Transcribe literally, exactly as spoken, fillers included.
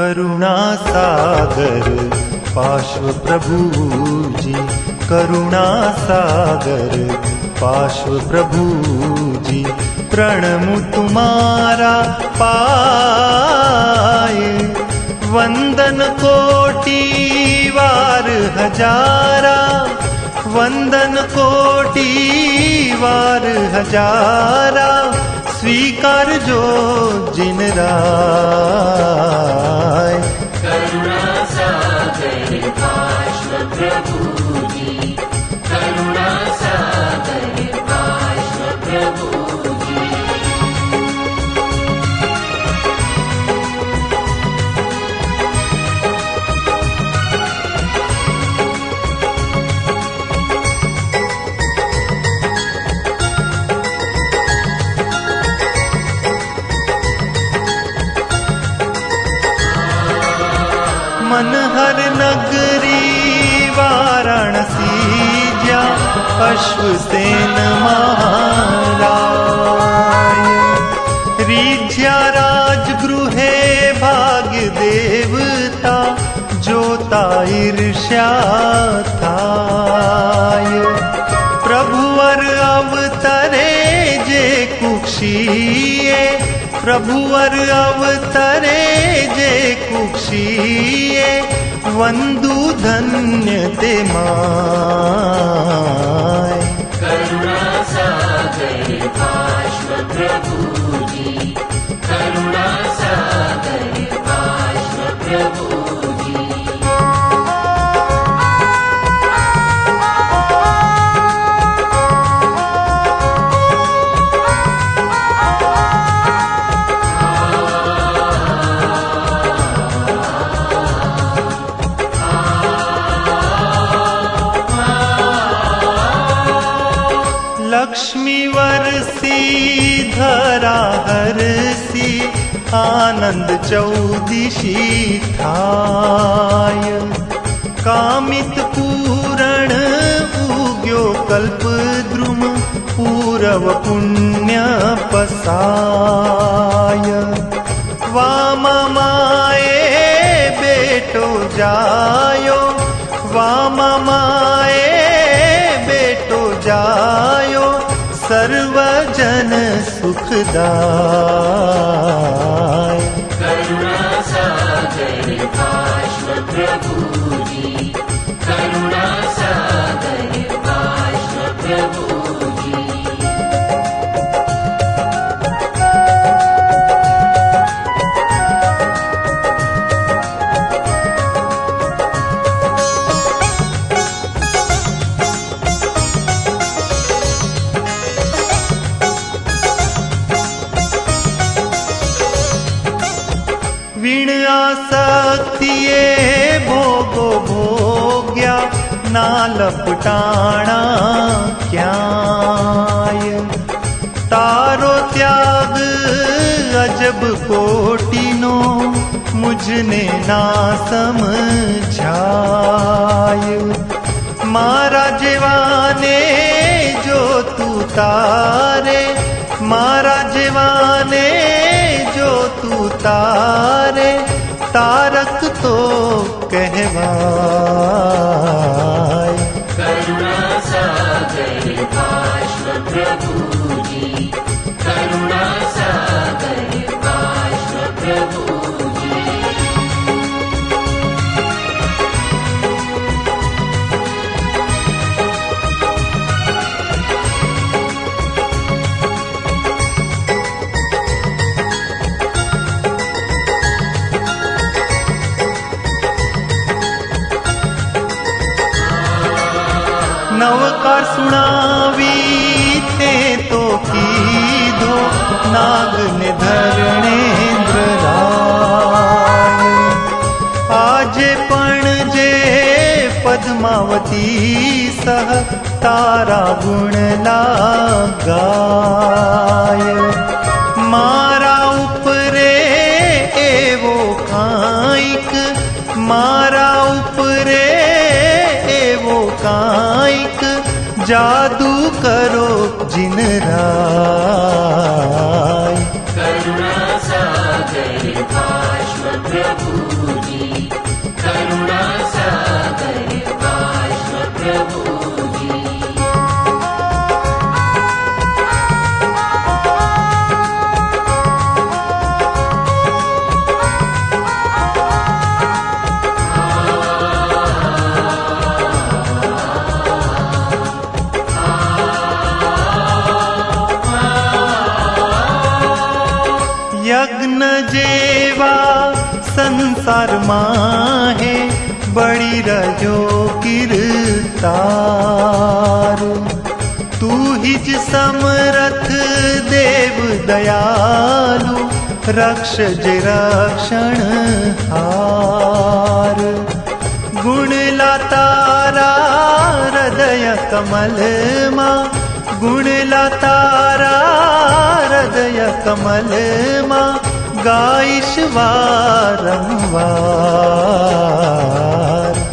करुणा सागर पार्श्व प्रभुजी, करुणा सागर पार्श्व प्रभुजी, प्रणमु तुम्हारा पाए, वंदन कोटि वार हजारा, वंदन कोटि वार हजारा, स्वीकार जो जिन राय। करुणा सागर पार्श्व प्रभुजी, करुणा सागर पार्श्व प्रभुजी। मनहर नगरी वाराणसी ज्या अश्वसेन महाराय, रीझ्या राजगृहे भाग्य देवता, जोता ईर्ष्या थाय। प्रभुवर अवतरे जे कुक्षिये, प्रभुवर अवतरे जे कुक्षिये, वंदु धन्य ते माय। करुणा सागर पार्श्व प्रभुजी, करुणा सागर पार्श्व प्रभुजी। लक्ष्मी वरसी धरा हरसी, आनंद चौदिशी थाय। कामित पूरण उग्यो कल्प द्रुम, पूरव पुण्य पसाय। वामा माए बेटो जायो, वामा माए बेटो जायो, सर्वजन सुखदाय। करुणा सागर पार्श्व प्रभुजी, करुणा सागर पार्श्व प्रभुजी। वीण आसक्तिये भोगो भोग्या, नालपटाणा क्याय। तारो त्याग अजब कोटिनो, मुझने ना समझाय। मारा जीवाने जो तू तारे, मारा जीवाने जो तू तारे, तारक तो कहवाय। करुणा सागर पार्श्व प्रभुजी, करुणा सागर पार्श्व प्रभुजी। नवकार सुनावी ते तो कीधो, नाग ने धरणेन्द्र राय। आजे पण जे पद्मावती सह, तारा गुण लगाय। मारा उपरे एवो कांईक, मारा उपरे एवो कांईक, जादू करो जिन राय। करुणा सागर पार्श्व प्रभु न जेवा संसार माहे बड़ी रजो किरतार। तू हिज समरथ देव दयालु रक्ष जे रक्षण हार। गुण लातारा हृदय कमल मां, गुण लातारा हृदय कमल मां गाइश वारंवार।